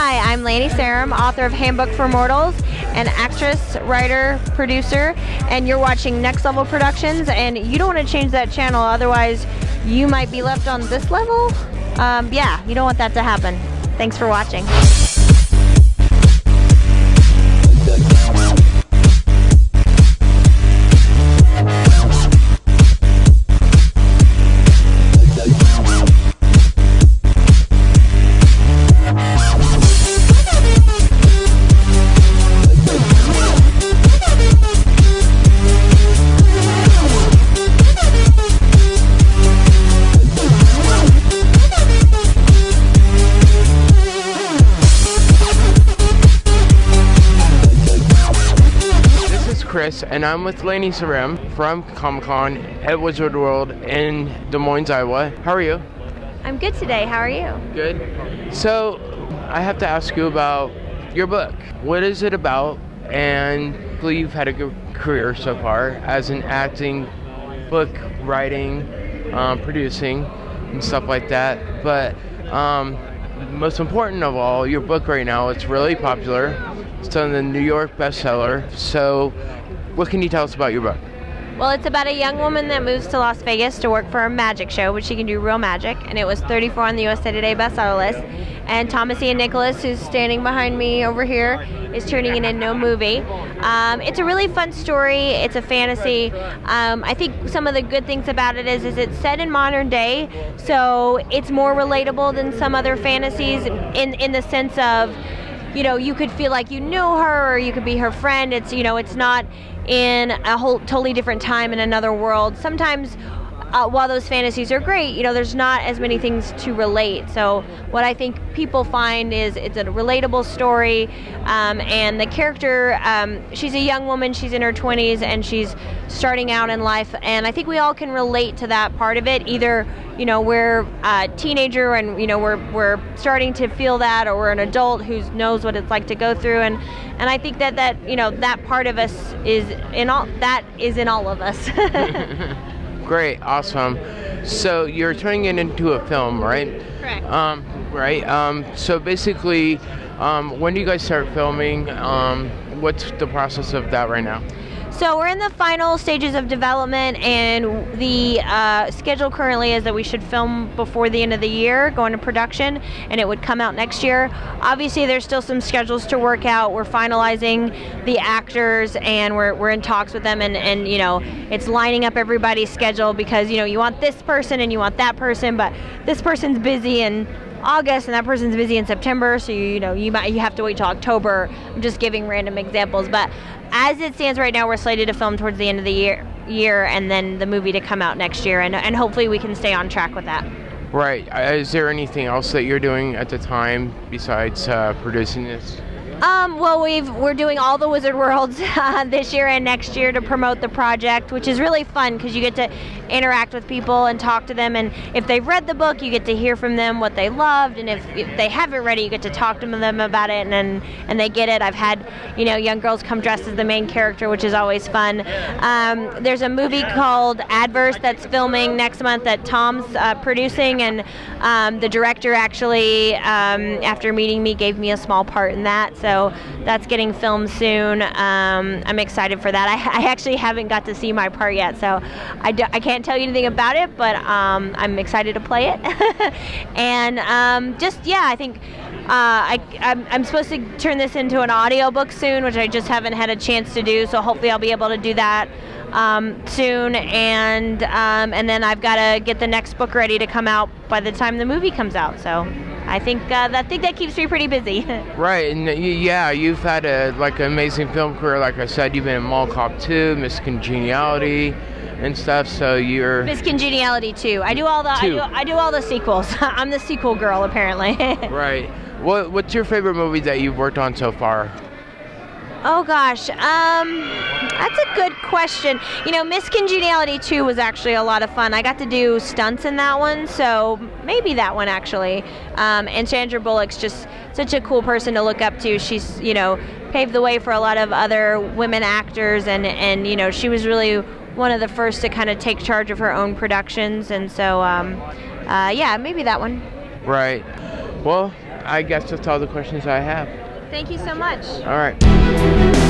Hi, I'm Lainey Sarum, author of Handbook for Mortals, an actress, writer, producer, and you're watching Next Level Productions, and you don't want to change that channel, otherwise you might be left on this level. Yeah, you don't want that to happen. Thanks for watching. Chris, and I'm with Lainey Sarum from Comic-Con at Wizard World in Des Moines, Iowa. How are you? I'm good today. How are you? Good. So, I have to ask you about your book. What is it about? And you've had a good career so far as an acting, book writing, producing, and stuff like that. But most important of all, your book right now, it's really popular. It's on the New York bestseller. So, what can you tell us about your book? Well, it's about a young woman that moves to Las Vegas to work for a magic show, but she can do real magic, and it was 34 on the USA Today bestseller list. And Thomas Ian Nicholas, who's standing behind me over here, is turning it into a movie. It's a really fun story. It's a fantasy. I think some of the good things about it is it's set in modern day, so it's more relatable than some other fantasies in the sense of, you know, you could feel like you know her, or you could be her friend. It's, you know, it's not in a whole totally different time in another world. Sometimes while those fantasies are great, you know, there's not as many things to relate. So what I think people find is it's a relatable story, and the character, she's a young woman, she's in her 20s, and she's starting out in life, and I think we all can relate to that part of it. Either, you know, we're a teenager and, you know, we're starting to feel that, or we're an adult who knows what it's like to go through, and I think that you know, that part of us is in all of us. Great, awesome. So you're turning it into a film, right? Correct. So basically, when do you guys start filming? What's the process of that right now? So we're in the final stages of development, and the schedule currently is that we should film before the end of the year, go into production, and it would come out next year. Obviously, there's still some schedules to work out. We're finalizing the actors, and we're in talks with them, and you know, it's lining up everybody's schedule, because, you know, you want this person and you want that person, but this person's busy in August and that person's busy in September, so you have to wait till October. I'm just giving random examples, but as it stands right now, we're slated to film towards the end of the year, and then the movie to come out next year, and hopefully we can stay on track with that. Right. Is there anything else that you're doing at the time besides producing this? Well, we're doing all the Wizard Worlds this year and next year to promote the project, which is really fun because you get to interact with people and talk to them, and if they've read the book, you get to hear from them what they loved, and if they haven't read it, you get to talk to them about it, and they get it. I've had, you know, young girls come dressed as the main character, which is always fun. There's a movie called Adverse that's filming next month that Tom's producing, and the director actually, after meeting me, gave me a small part in that, so that's getting filmed soon. I'm excited for that. I actually haven't got to see my part yet, so I can't tell you anything about it, but I'm excited to play it. And I think I'm supposed to turn this into an audiobook soon, which I just haven't had a chance to do, so hopefully I'll be able to do that soon, and then I've got to get the next book ready to come out by the time the movie comes out, so I think that keeps me pretty busy. Right, and yeah, you've had an amazing film career. Like I said, you've been in Mall Cop 2, Miss Congeniality, and stuff. So you're Miss Congeniality 2. I do all the sequels. I'm the sequel girl, apparently. Right. What's your favorite movie that you've worked on so far? Oh gosh, that's a good question. You know, Miss Congeniality 2 was actually a lot of fun. I got to do stunts in that one, so maybe that one actually. And Sandra Bullock's just such a cool person to look up to. She's, you know, paved the way for a lot of other women actors, and you know, she was really one of the first to kind of take charge of her own productions, and so yeah, maybe that one. Right. Well, I guess that's all the questions I have. Thank you so much. All right.